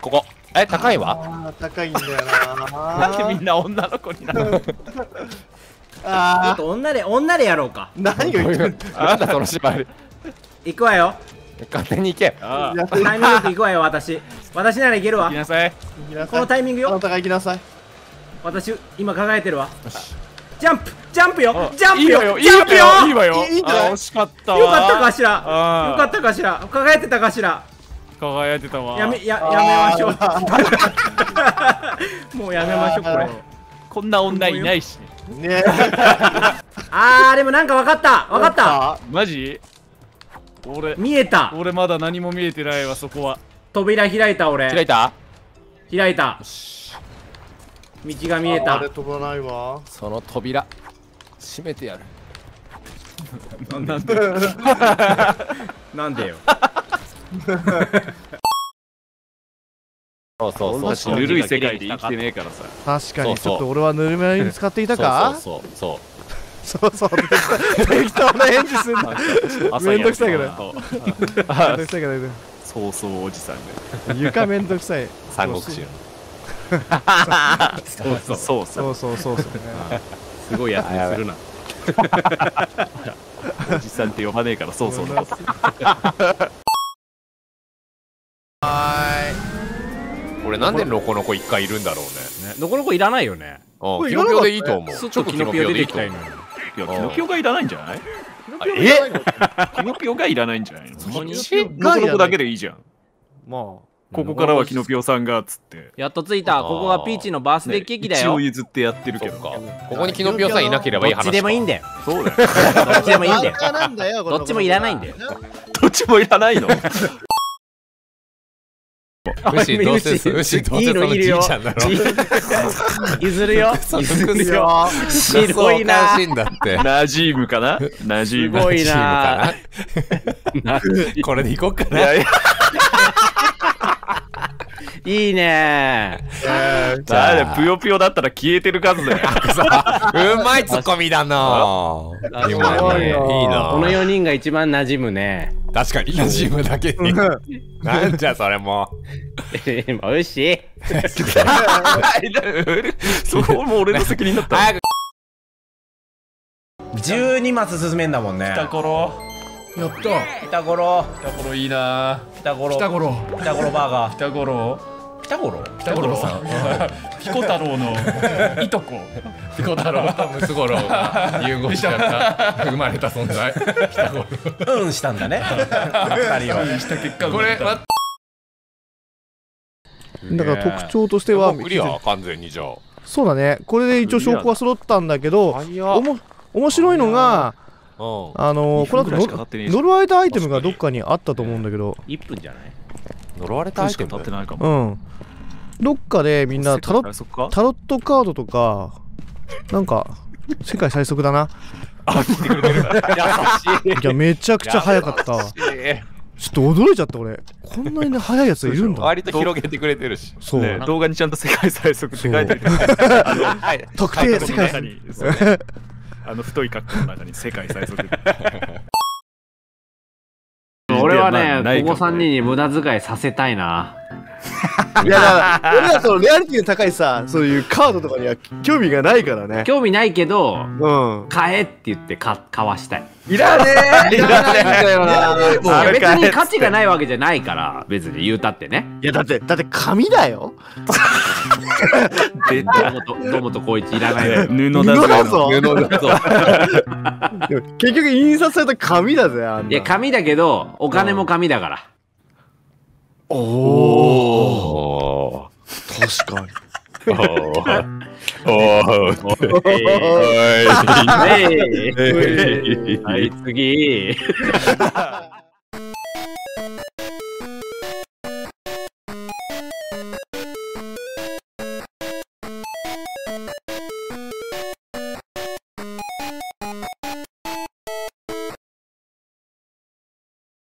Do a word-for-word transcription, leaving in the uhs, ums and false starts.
ここ。え、高いわ。 あー高いんだよな。 なんでみんな女の子になるの？ ちょっあと女で女でやろうか。 ー何が言ってんの。 なんだその縛り。 行くわよ。 勝手に行け。 ああ、 やタイミングよく行くわよ、私。私ならいけるわ行き。なさい。 このタイミングよ。 あなたが行きなさい。 私今輝いてるわ。ジャンプジャンプよあジャンプいいわよ、 よジャンプよ。 いいわよ。 いいんじゃないあ惜しかったわ。 よかったかしら。 あーよかったかしら。輝いてたかしら。 輝いてたわ。 やめややめましょう。もうやめましょうこれ。 こんな女いないしね。 ねえ。 あーでもなんかわかったわかった。 マジ？俺、 見えた。 俺まだ何も見えてないわ、そこは。 扉開いた俺。 開いた？ 開いた。道が見えたあれ。飛ばないわ。 その扉閉めてやる。 なんで？ なんでよ。 そうそうそうそう。 ぬるい世界で生きてねえからさ。 確かにちそうそうょっと俺はぬるめに使っていたか。 そうそうそうそう。適当な返事すんな。 朝めんどくさいけどそうめんどくさいけどそうそうおじさんね。 床めんどくさい。 三国志の。 そうそうそうそう。 そうそうそうそう。 すごいやつにするな。 おじさんって呼ばねえからそうそうそう。 俺なんでロコノコ一回いるんだろうね。 どこの子いらないよね。 うん、キノピオでいいと思う。 すっとキノピオ出てきたいのに。 いや、キノピオがいらないんじゃない？ え？ キノピオがいらないんじゃないの？ そこにロコノコだけでいいじゃん。 まあ。 ここからはキノピオさんがっつって。 やっと着いた。ここがピーチのバースデーケーキだよ。 一応譲ってやってるけど。 ここにキノピオさんいなければいい話か。 どっちでもいいんだよ。 そうだよ。 どっちでもいいんだよ。 バカなんだよどっちもいらないんだよ。 どっちもいらないの？ 牛どうせ牛どうせそのじいちゃんだろ。 譲るよ。譲るよ。白いな。 おかしいんだって。 ナジームかな？ナジーム。 すごいな。 これでいこっかな。 いやいや、 いいね。 だってぷよぷよだったら消えてる数だよ。 うまいツッコミだな。今ね、いいな。 このよにんが一番馴染むね。 確かに馴染むだけに。なんじゃそれも。 おいしい。 そこも俺の責任だった。 早く。 じゅうにマス進めんだもんね。 北頃。 やった。 北五郎。 北頃いいな。 北五郎。 北五郎。 北五郎バーガー。 北頃。 北五郎。 北頃さん。ピコ太郎のいとこ。 ピコ太郎とムツゴロウが融合しちゃった生まれた存在。北五郎。 うんしたんだね。二人は。 した結果これ待って。 だから特徴としてはクリア完全にじゃあ。 そうだね。これで一応証拠は揃ったんだけど、おも面白いのがうん。 あのこの後の呪われたアイテムがどっかにあったと思うんだけど、 いっぷんじゃない？ 呪われたアイしかテム。 経ってないかも。 うん。どっかでみんなタロそっか。 タロットカードとかなんか世界最速だな。いやめちゃくちゃ早かったわ。ちょっと驚いちゃった俺。こんなにね早いやついるんだ。 割と広げてくれてるし。 そう。 ね、動画にちゃんと世界最速って書いてる。 特定世界中にあの太い格好の中に世界最速。 俺はね、ここさんにんに無駄遣いさせたいな。 いやだから俺はそのレアリティの高いさ、そういうカードとかには興味がないからね。 興味ないけど、 うん。 買えって言ってか買わしたい。 いらねえ。いらないんだよな。 いや別に価値がないわけじゃないから別に言うたってね。 いやだってだって紙だよ。 で、 堂本堂本光一いらないのよ。 布だ布だぞ。 布だぞ。 でも結局印刷された紙だぜあんな。 いや紙だけどお金も紙だから。 おおお。 確かに。 おお。おお。 はい次。